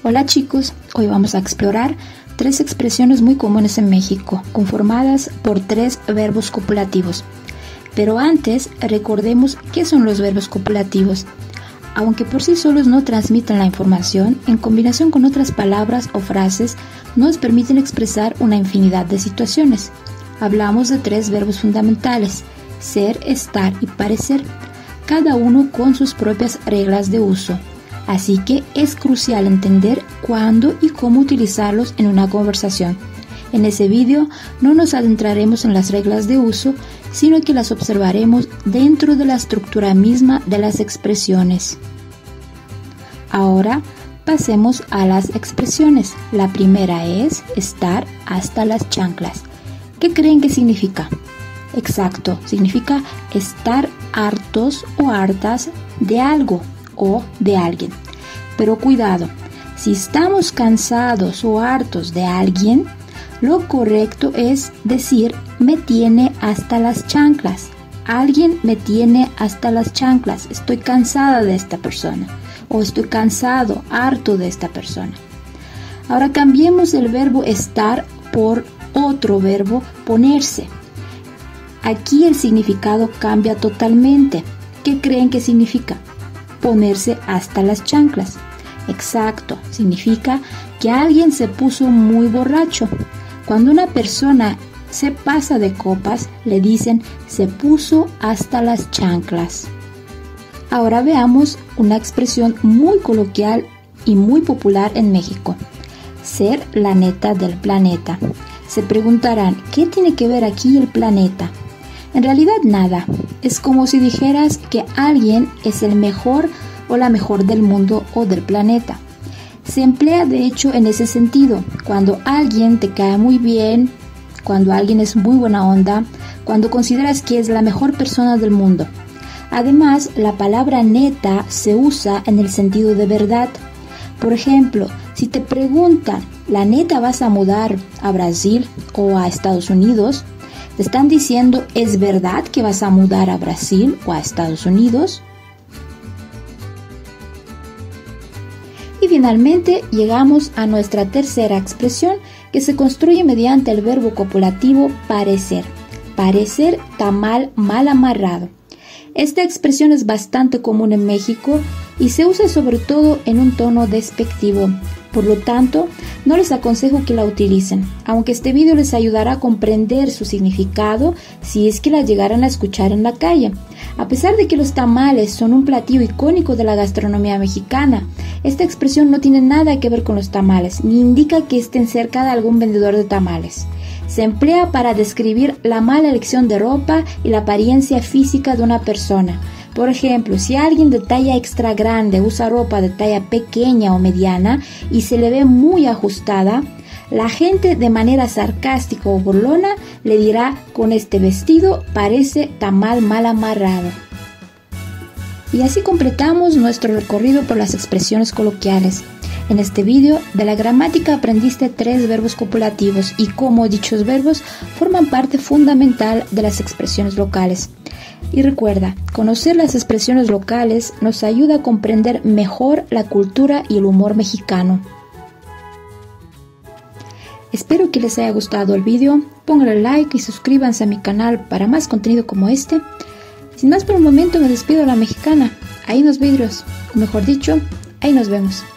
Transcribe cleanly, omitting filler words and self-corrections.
Hola chicos, hoy vamos a explorar 3 expresiones muy comunes en México, conformadas por 3 verbos copulativos. Pero antes, recordemos qué son los verbos copulativos. Aunque por sí solos no transmiten la información, en combinación con otras palabras o frases, nos permiten expresar una infinidad de situaciones. Hablamos de 3 verbos fundamentales: ser, estar y parecer, cada uno con sus propias reglas de uso. Así que es crucial entender cuándo y cómo utilizarlos en una conversación. En ese vídeo no nos adentraremos en las reglas de uso, sino que las observaremos dentro de la estructura misma de las expresiones. Ahora pasemos a las expresiones. La primera es estar hasta las chanclas. ¿Qué creen que significa? Exacto, significa estar hartos o hartas de algo o de alguien. Pero cuidado, si estamos cansados o hartos de alguien, lo correcto es decir me tiene hasta las chanclas. Alguien me tiene hasta las chanclas. Estoy cansada de esta persona o estoy cansado, harto de esta persona. Ahora cambiemos el verbo estar por otro verbo, ponerse. Aquí el significado cambia totalmente. ¿Qué creen que significa? Ponerse hasta las chanclas. Exacto, significa que alguien se puso muy borracho. Cuando una persona se pasa de copas, le dicen se puso hasta las chanclas. Ahora veamos una expresión muy coloquial y muy popular en México: ser la neta del planeta. Se preguntarán, ¿qué tiene que ver aquí el planeta? En realidad nada. Es como si dijeras que alguien es el mejor o la mejor del mundo o del planeta. Se emplea de hecho en ese sentido, cuando alguien te cae muy bien, cuando alguien es muy buena onda, cuando consideras que es la mejor persona del mundo. Además, la palabra neta se usa en el sentido de verdad. Por ejemplo, si te preguntan, ¿la neta vas a mudar a Brasil o a Estados Unidos? Te están diciendo, ¿es verdad que vas a mudar a Brasil o a Estados Unidos? Y finalmente llegamos a nuestra tercera expresión, que se construye mediante el verbo copulativo parecer. Parecer tamal mal amarrado. Esta expresión es bastante común en México y se usa sobre todo en un tono despectivo. Por lo tanto, no les aconsejo que la utilicen, aunque este video les ayudará a comprender su significado si es que la llegaran a escuchar en la calle. A pesar de que los tamales son un platillo icónico de la gastronomía mexicana, esta expresión no tiene nada que ver con los tamales, ni indica que estén cerca de algún vendedor de tamales. Se emplea para describir la mala elección de ropa y la apariencia física de una persona. Por ejemplo, si alguien de talla extra grande usa ropa de talla pequeña o mediana y se le ve muy ajustada, la gente de manera sarcástica o burlona le dirá: con este vestido parece tamal mal amarrado. Y así completamos nuestro recorrido por las expresiones coloquiales. En este vídeo de la gramática aprendiste 3 verbos copulativos y cómo dichos verbos forman parte fundamental de las expresiones locales. Y recuerda, conocer las expresiones locales nos ayuda a comprender mejor la cultura y el humor mexicano. Espero que les haya gustado el vídeo, pónganle like y suscríbanse a mi canal para más contenido como este. Sin más por el momento me despido de la mexicana. Ahí nos vidrios, o mejor dicho, ahí nos vemos.